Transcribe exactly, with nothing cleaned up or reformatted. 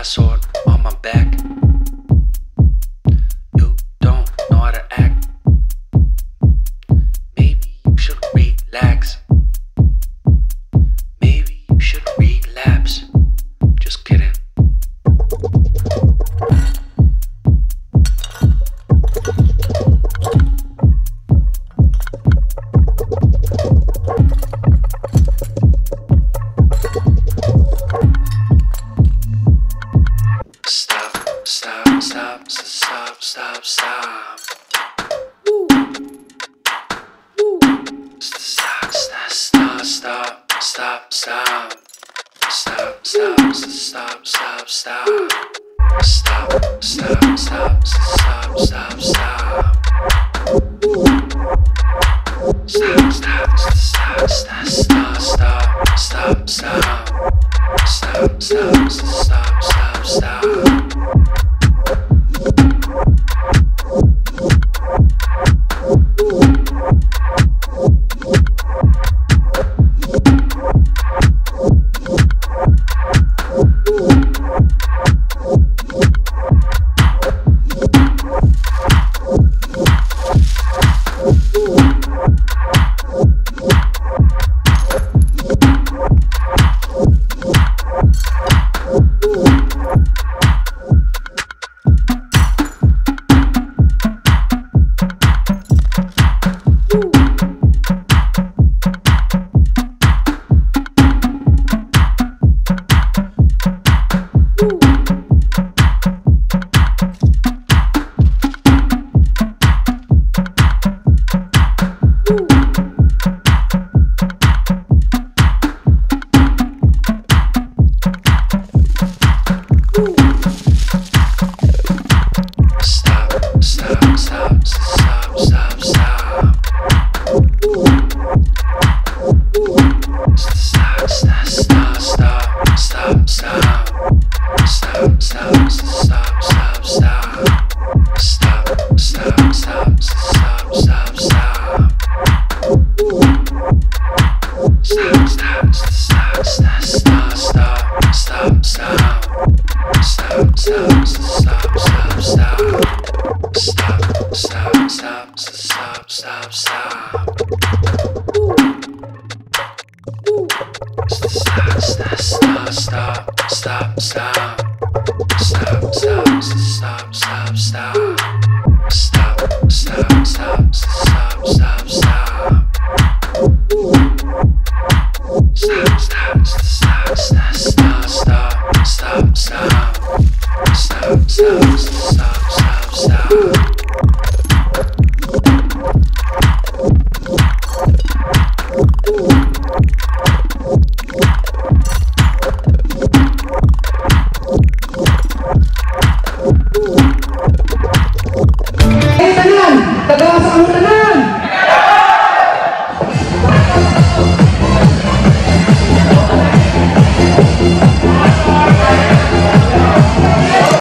sword on my back. You don't know how to act. Maybe you should relax. Maybe you should relapse. Just kidding. Stop, stop, stop, stop, stop, stop. Woo. Woo. Stop, stop, stop, stop, stop, stop. Stop, stop, stop, stop, stop. Stop, stop, stop, stop, stop, stop. Stop, stop, stop, stop, stop, stop, stop, stop. Stop, stop, stop, stop, stop. Stop, stop, stop, stop, stop, stop.